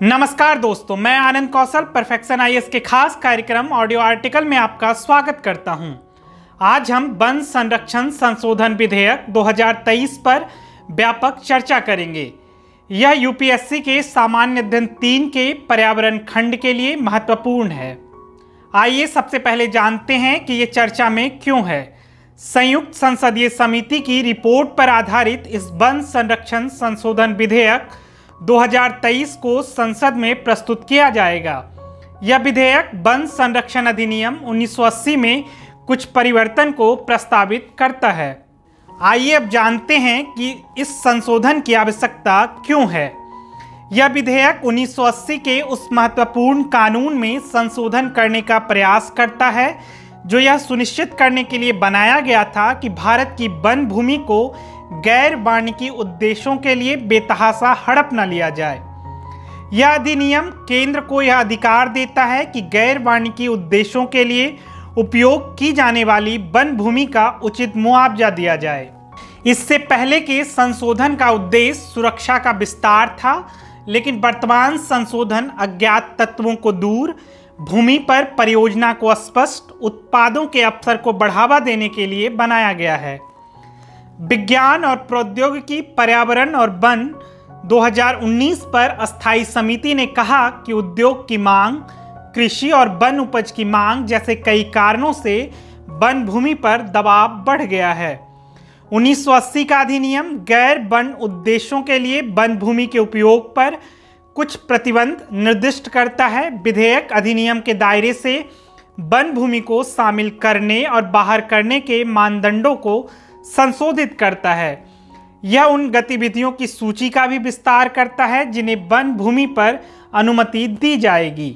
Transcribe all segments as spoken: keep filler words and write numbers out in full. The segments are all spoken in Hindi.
नमस्कार दोस्तों, मैं आनंद कौशल परफेक्शन आईएएस के खास कार्यक्रम ऑडियो आर्टिकल में आपका स्वागत करता हूं। आज हम वन संरक्षण संशोधन विधेयक दो हज़ार तेईस पर व्यापक चर्चा करेंगे। यह यूपीएससी के सामान्य अध्ययन तीन के पर्यावरण खंड के लिए महत्वपूर्ण है। आइए सबसे पहले जानते हैं कि ये चर्चा में क्यों है। संयुक्त संसदीय समिति की रिपोर्ट पर आधारित इस वन संरक्षण संशोधन विधेयक दो हज़ार तेईस को संसद में प्रस्तुत किया जाएगा। यह विधेयक वन संरक्षण अधिनियम उन्नीस सौ अस्सी में कुछ परिवर्तन को प्रस्तावित करता है। आइए अब जानते हैं कि इस संशोधन की आवश्यकता क्यों है। यह विधेयक उन्नीस सौ अस्सी के उस महत्वपूर्ण कानून में संशोधन करने का प्रयास करता है जो यह सुनिश्चित करने के लिए बनाया गया था कि भारत की वन भूमि को गैर वाणिज्यिक उद्देश्यों के लिए बेतहाशा हड़प न लिया जाए। यह अधिनियम केंद्र को यह अधिकार देता है कि गैर वाणिज्यिक उद्देश्यों के लिए उपयोग की जाने वाली वन भूमि का उचित मुआवजा दिया जाए। इससे पहले के संशोधन का उद्देश्य सुरक्षा का विस्तार था, लेकिन वर्तमान संशोधन अज्ञात तत्वों को दूर, भूमि पर परियोजना को स्पष्ट, उत्पादों के अवसर को बढ़ावा देने के लिए बनाया गया है। विज्ञान और प्रौद्योगिकी, पर्यावरण और वन दो हज़ार उन्नीस पर अस्थायी समिति ने कहा कि उद्योग की मांग, कृषि और वन उपज की मांग जैसे कई कारणों से वन भूमि पर दबाव बढ़ गया है। उन्नीस सौ अस्सी का अधिनियम गैर वन उद्देश्यों के लिए वन भूमि के उपयोग पर कुछ प्रतिबंध निर्दिष्ट करता है। विधेयक अधिनियम के दायरे से वन भूमि को शामिल करने और बाहर करने के मानदंडों को संशोधित करता है। यह उन गतिविधियों की सूची का भी विस्तार करता है जिन्हें वन भूमि पर अनुमति दी जाएगी।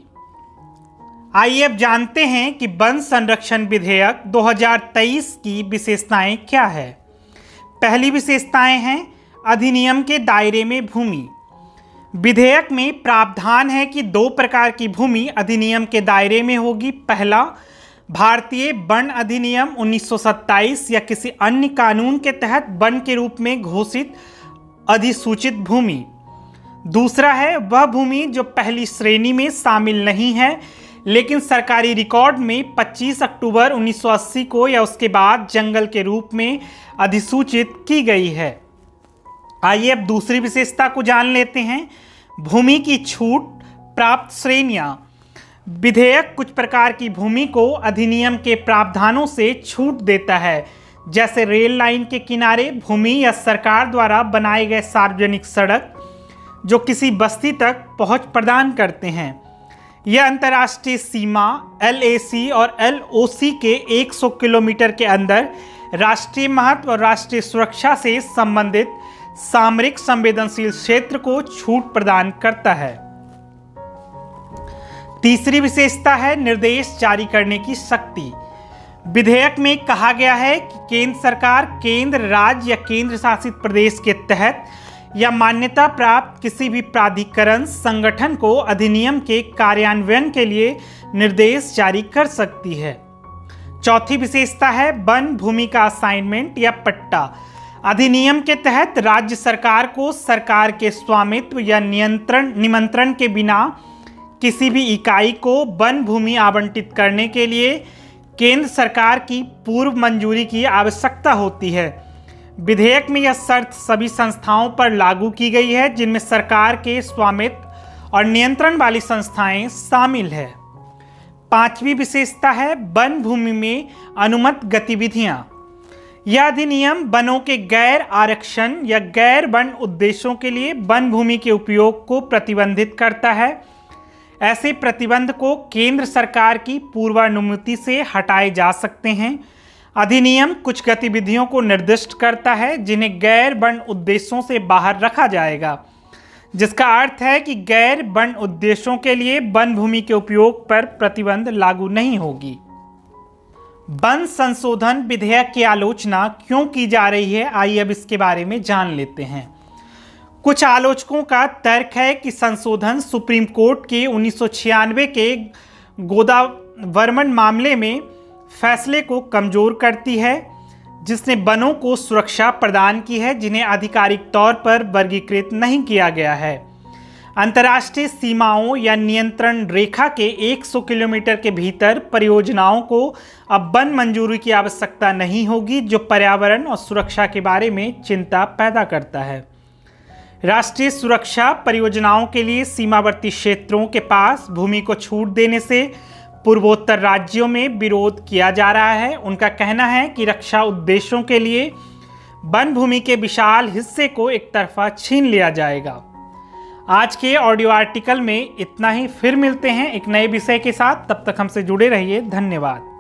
आइए अब जानते हैं कि वन संरक्षण विधेयक दो हज़ार तेईस की विशेषताएं क्या है। पहली विशेषताएं हैं अधिनियम के दायरे में भूमि। विधेयक में प्रावधान है कि दो प्रकार की भूमि अधिनियम के दायरे में होगी। पहला, भारतीय वन अधिनियम उन्नीस सौ सत्ताईस या किसी अन्य कानून के तहत वन के रूप में घोषित अधिसूचित भूमि। दूसरा है वह भूमि जो पहली श्रेणी में शामिल नहीं है लेकिन सरकारी रिकॉर्ड में पच्चीस अक्टूबर उन्नीस सौ अस्सी को या उसके बाद जंगल के रूप में अधिसूचित की गई है। आइए अब दूसरी विशेषता को जान लेते हैं, भूमि की छूट प्राप्त श्रेणियां। विधेयक कुछ प्रकार की भूमि को अधिनियम के प्रावधानों से छूट देता है, जैसे रेल लाइन के किनारे भूमि या सरकार द्वारा बनाए गए सार्वजनिक सड़क जो किसी बस्ती तक पहुंच प्रदान करते हैं। यह अंतर्राष्ट्रीय सीमा एल ए सी और एल ओ सी के सौ किलोमीटर के अंदर राष्ट्रीय महत्व और राष्ट्रीय सुरक्षा से संबंधित सामरिक संवेदनशील क्षेत्र को छूट प्रदान करता है। तीसरी विशेषता है निर्देश जारी करने की शक्ति। विधेयक में कहा गया है कि केंद्र सरकार केंद्र, राज्य या केंद्र शासित प्रदेश के तहत या मान्यता प्राप्त किसी भी प्राधिकरण, संगठन को अधिनियम के कार्यान्वयन के लिए निर्देश जारी कर सकती है। चौथी विशेषता है वन भूमि का असाइनमेंट या पट्टा। अधिनियम के तहत राज्य सरकार को सरकार के स्वामित्व या नियंत्रण निमंत्रण के बिना किसी भी इकाई को वन भूमि आवंटित करने के लिए केंद्र सरकार की पूर्व मंजूरी की आवश्यकता होती है। विधेयक में यह शर्त सभी संस्थाओं पर लागू की गई है जिनमें सरकार के स्वामित्व और नियंत्रण वाली संस्थाएं शामिल है। पांचवी विशेषता है वन भूमि में अनुमत गतिविधियां। यह अधिनियम वनों के गैर आरक्षण या गैर वन उद्देश्यों के लिए वन भूमि के उपयोग को प्रतिबंधित करता है। ऐसे प्रतिबंध को केंद्र सरकार की पूर्वानुमति से हटाए जा सकते हैं। अधिनियम कुछ गतिविधियों को निर्दिष्ट करता है जिन्हें गैर वन उद्देश्यों से बाहर रखा जाएगा, जिसका अर्थ है कि गैर वन उद्देश्यों के लिए वन भूमि के उपयोग पर प्रतिबंध लागू नहीं होगी। वन संशोधन विधेयक की आलोचना क्यों की जा रही है, आइए अब इसके बारे में जान लेते हैं। कुछ आलोचकों का तर्क है कि संशोधन सुप्रीम कोर्ट के उन्नीस सौ छियानवे के गोदावरमन मामले में फैसले को कमजोर करती है, जिसने वनों को सुरक्षा प्रदान की है जिन्हें आधिकारिक तौर पर वर्गीकृत नहीं किया गया है। अंतर्राष्ट्रीय सीमाओं या नियंत्रण रेखा के सौ किलोमीटर के भीतर परियोजनाओं को अब वन मंजूरी की आवश्यकता नहीं होगी, जो पर्यावरण और सुरक्षा के बारे में चिंता पैदा करता है। राष्ट्रीय सुरक्षा परियोजनाओं के लिए सीमावर्ती क्षेत्रों के पास भूमि को छूट देने से पूर्वोत्तर राज्यों में विरोध किया जा रहा है। उनका कहना है कि रक्षा उद्देश्यों के लिए वन भूमि के विशाल हिस्से को एक तरफा छीन लिया जाएगा। आज के ऑडियो आर्टिकल में इतना ही। फिर मिलते हैं एक नए विषय के साथ। तब तक हमसे जुड़े रहिए। धन्यवाद।